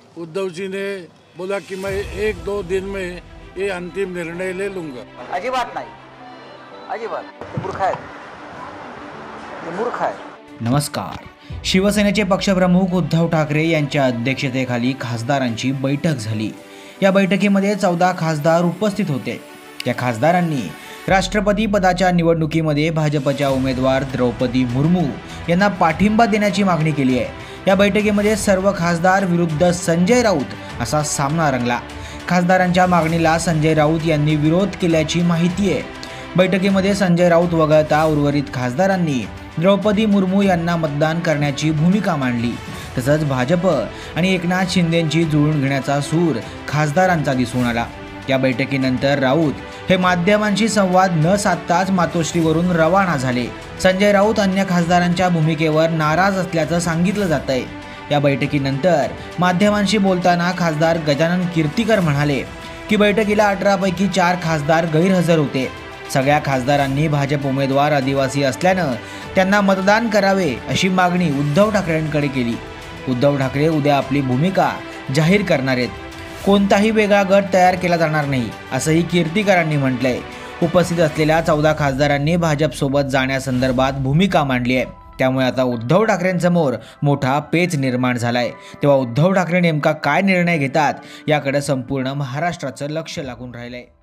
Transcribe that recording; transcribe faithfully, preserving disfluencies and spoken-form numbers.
उद्धव जी ने बोला कि मैं एक दो दिन में ये अंतिम निर्णय ले लूँगा। अजिबात नाही, अजिबात ते मूर्ख आहेत, ते मूर्ख आहेत। नमस्कार। शिवसेनेचे पक्षप्रमुख उद्धव ठाकरे यांच्या अध्यक्षतेखाली खासदारांची बैठक झाली। या बैठकीमध्ये चौदा खासदार उपस्थित होते। या खासदारांनी राष्ट्रपती पदाच्या निवडणुकीमध्ये भाजपच्या उमेदवार द्रौपदी मुर्मू यांना पाठिंबा देण्याची मागणी केली आहे। या बैठकीमध्ये सर्व खासदार विरुद्ध संजय राऊत असा सामना रंगला। खासदारांच्या मागणीला संजय राऊत यांनी विरोध केल्याची माहिती आहे। बैठकीमध्ये संजय राऊत वगळता उर्वरित खासदारांनी द्रौपदी मुर्मू यांना मतदान करण्याची भूमिका मांडली। तसंच भाजप आणि एकनाथ शिंदेंची जुळून घेण्याचा सूर खासदारांचा दिसून आला। या बैठकीनंतर राऊत हे माध्यमांशी संवाद न साधताच मातोश्रीवरून रवाना झाले। संजय राऊत अन्य खासदारांच्या भूमिकेवर नाराज असल्याचं सांगितलं जातंय। या बैठकीनंतर माध्यमांशी बोलताना खासदार गजानन कीर्तीकर म्हणाले की बैठकीला अठरा पैकी चार खासदार गैरहजर होते। सगळ्या खासदारांनी भाजप उमेदवार आदिवासी असल्यानं त्यांना मतदान करावे अशी मागणी उद्धव ठाकरेंकडे केली। उद्धव ठाकरे उद्या आपली भूमिका जाहीर करणार आहेत। कोणताही वेगळा गट तयार केला जाणार नाही असंही कीर्तीकरांनी म्हटलंय। उपस्थित असलेल्या चौदा खासदारांनी भाजपसोबत जाण्यासंदर्भात भूमिका मांडली आहे। त्यामुळे आता उद्धव ठाकरेंसमोर मोठा पेच निर्माण झालाय। तेव्हा उद्धव ठाकरे नेमका काय निर्णय घेतात याकडे संपूर्ण महाराष्ट्राचं लक्ष लागून राहिलंय।